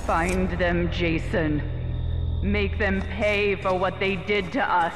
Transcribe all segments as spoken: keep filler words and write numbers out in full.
Find them, Jason. Make them pay for what they did to us.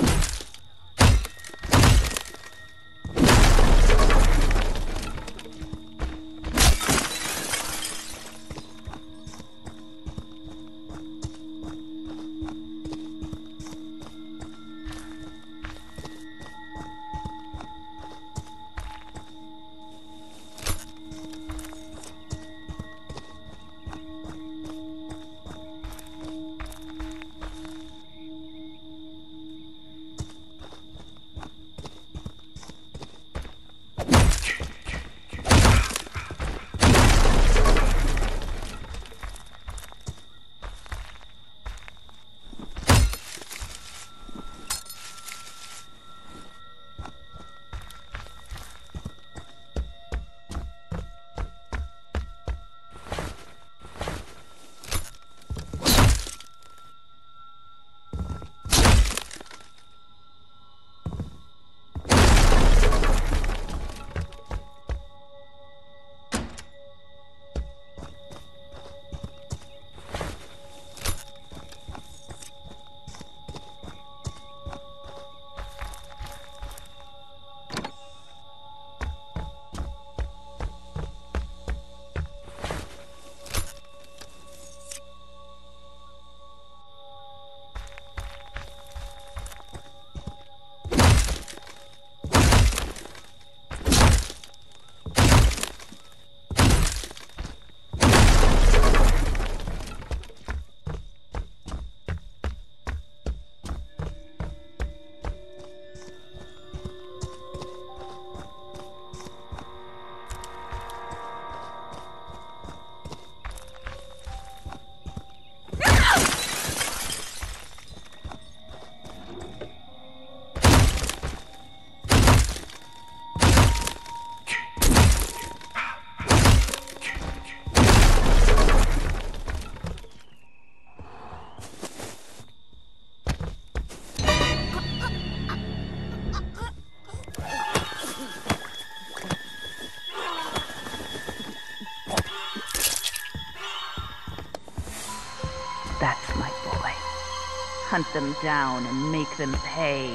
That's my boy. Hunt them down and make them pay.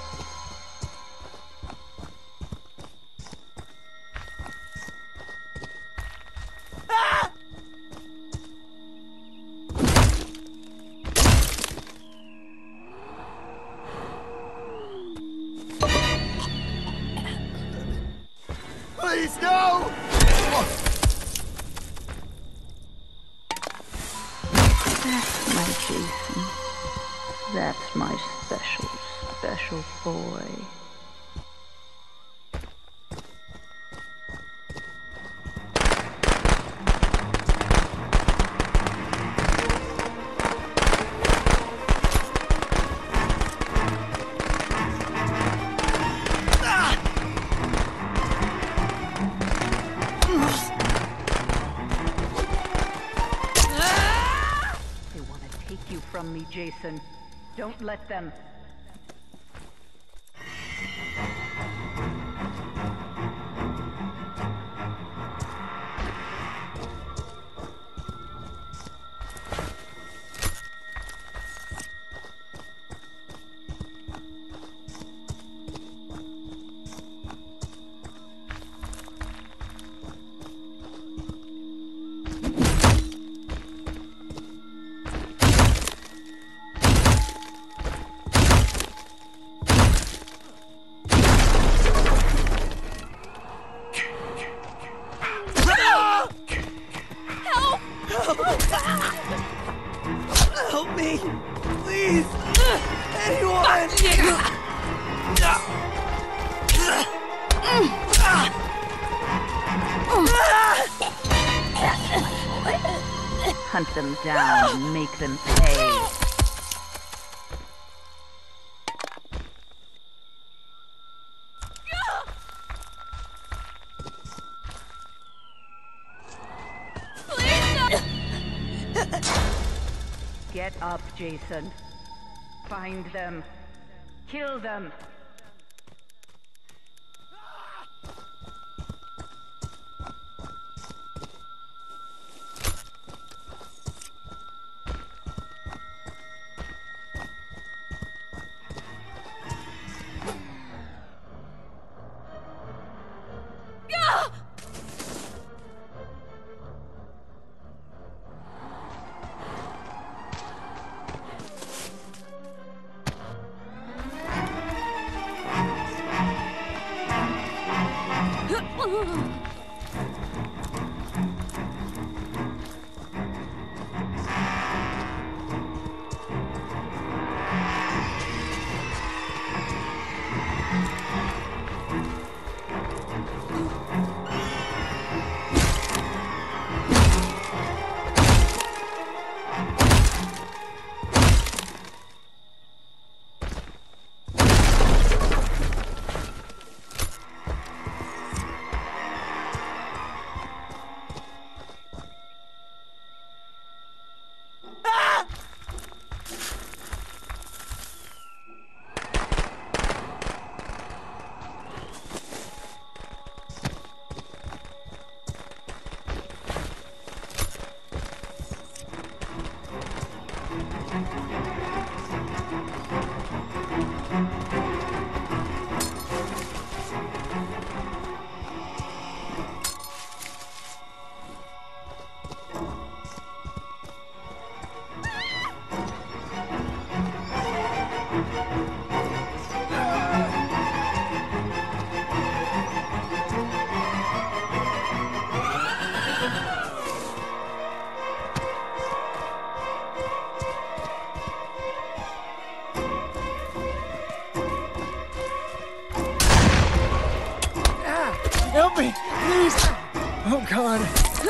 Please, no! That's my Jason. That's my special, special boy. Take you from me, Jason. Don't let them. Help me! Please! Anyone! Hunt them down and make them pay. Get up, Jason. Find them. Kill them.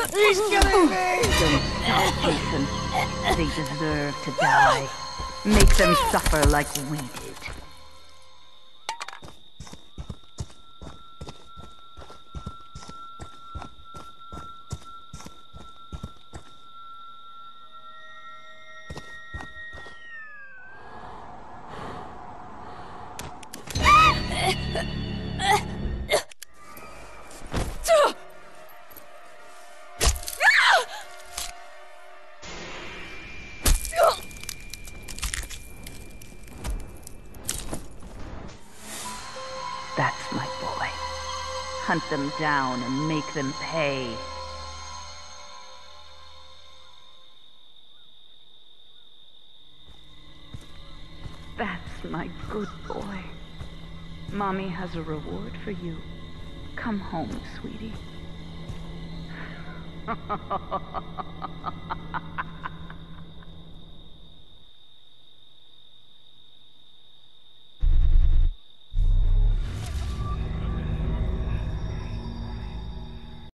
He's killing me! Don't stop, Jason. They deserve to die. Make them suffer like we did. That's my boy. Hunt them down and make them pay. That's my good boy. Mommy has a reward for you. Come home, sweetie.